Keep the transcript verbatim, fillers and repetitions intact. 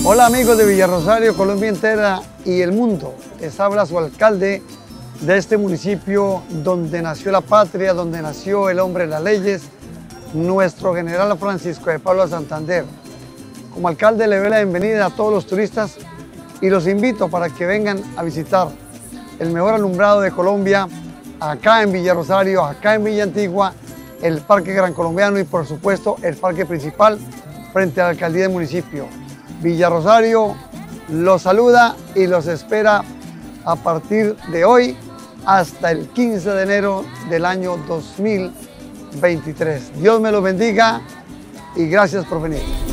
Hola amigos de Villarrosario, Colombia entera y el mundo. Les habla su alcalde de este municipio donde nació la patria, donde nació el hombre de las leyes, nuestro general Francisco de Paula Santander. Como alcalde le doy la bienvenida a todos los turistas y los invito para que vengan a visitar el mejor alumbrado de Colombia, acá en Villarrosario, acá en Villa Antigua, el Parque Gran Colombiano y por supuesto el parque principal frente a la alcaldía del municipio. Villarrosario los saluda y los espera a partir de hoy hasta el quince de enero del año dos mil veintitrés. Dios me los bendiga y gracias por venir.